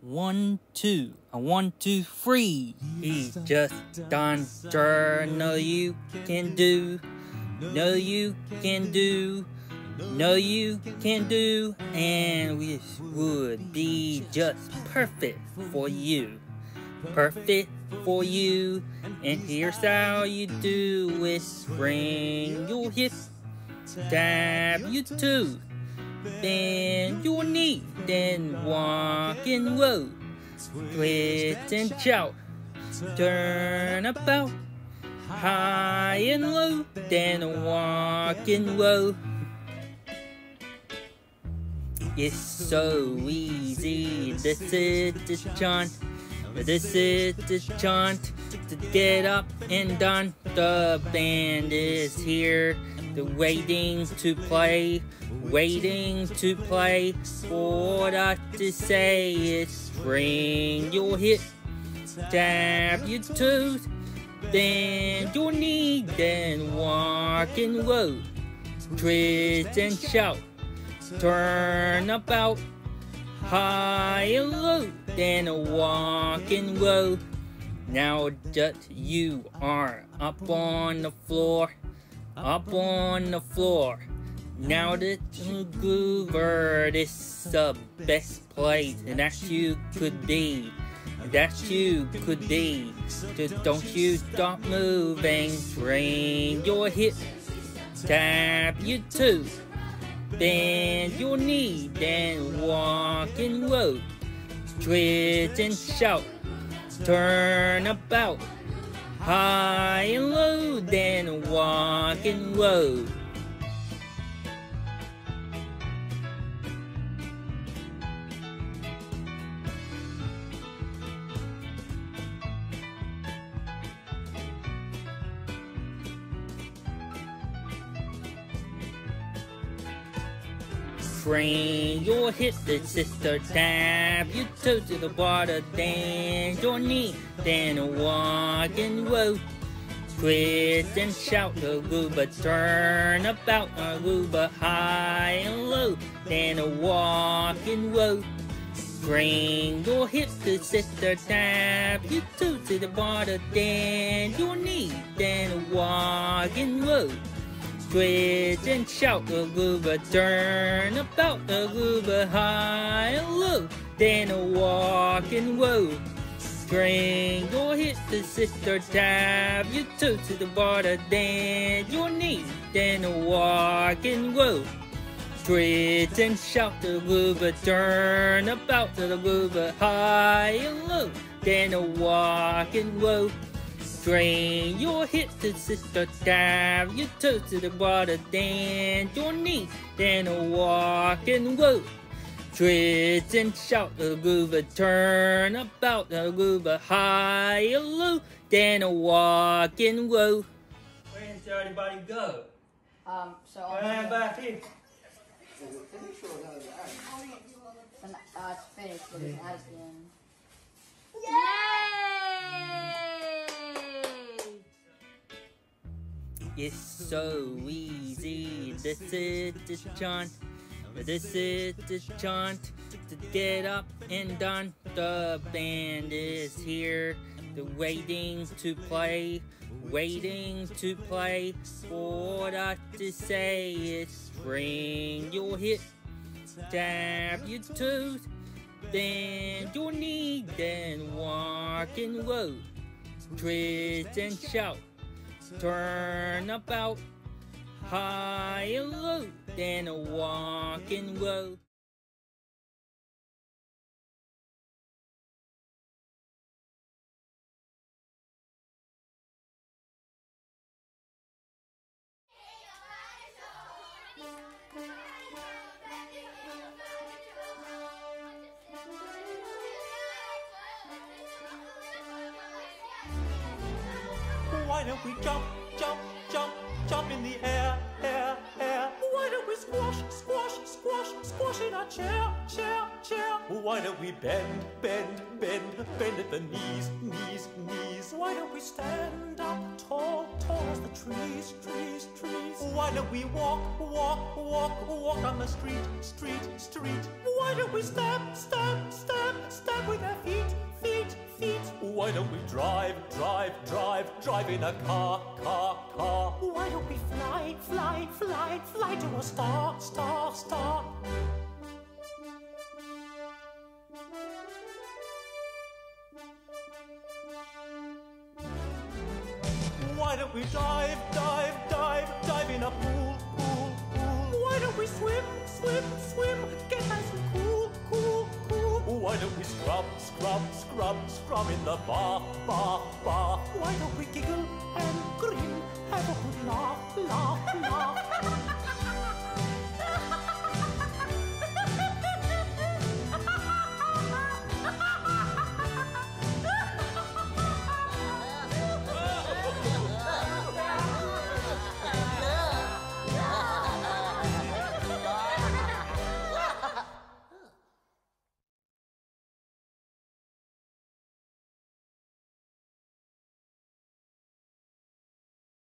1, 2, 1, 2, 3. He's just done. No, you can do. No, you can do. No, you can do. And we would be just perfect for you. Perfect for you. And here's how you do it. Bring your hip. Tap your toe. Bend your knee, then walk and roll. Twist and shout, turn about, high and low, then walk and roll. It's so easy, this is the chant. This is the chant to get up and done. The band is here, they're waiting to play for us to say it's bring your hip, tap your toes, bend your knee, then walk and roll, twist and shout, turn about, high and low, then walk and roll. Now just you are up on the floor, up on the floor. Now the Goober is the best place that you could be, that you could be. Just don't you stop moving, bring your hip, tap your toe, bend your knee, then walk and roll, twist and shout, turn about, high and low, then walk and roll. Bring your hip to sister, tap your toe to the water, then your knee, then walk and roll. Twist and shout, a gooba, turn about, a gooba, high and low, then walk and roll. Bring your hip to sister, tap your toe to the water, then your knee, then walk and roll. Twist and shout, a gooba, turn about, a gooba, high and low, then a walk and roll. Bring your hip to sister, tap your toe to the water, then your knee, then a walk and roll. Twist and shout, a gooba, turn about, a gooba, high and low, then a walk and roll. Strain your hips to sister, tap your toes to the water, then your knee, then a walk and roll. Twist and shout, a gooba, turn about, a gooba, high and low, then a walk and roll. Where did everybody go? Right back here. It's finished, but it's out again. It's so easy, this is the chant, this is the chant, to get up and done. The band is here, they're waiting to play for us to say it's bring your hip, tap your toes, bend your knee, then walk and roll, twist and shout, turn about, high and low, then a walk and roll. Why don't we jump, jump, jump, jump in the air, air, air? Why don't we squash, squash, squash? squash, squash in our chair, chair, chair. Why don't we bend, bend, bend, bend at the knees, knees, knees? Why don't we stand up tall, tall as the trees, trees, trees? Why don't we walk, walk, walk, walk on the street, street, street? Why don't we stamp, stamp, stamp, stamp with our feet, feet, feet? Why don't we drive, drive, drive, drive in a car, car, car? Why don't we fly, fly, fly, fly to a star, star, star? Why don't we dive, dive, dive, dive in a pool, pool, pool? Why don't we swim, swim, swim, get nice and cool, cool, cool? Why don't we scrub, scrub, scrub, scrub in the bar, bar, bar? Why don't we giggle and grin, have a good laugh, laugh, laugh?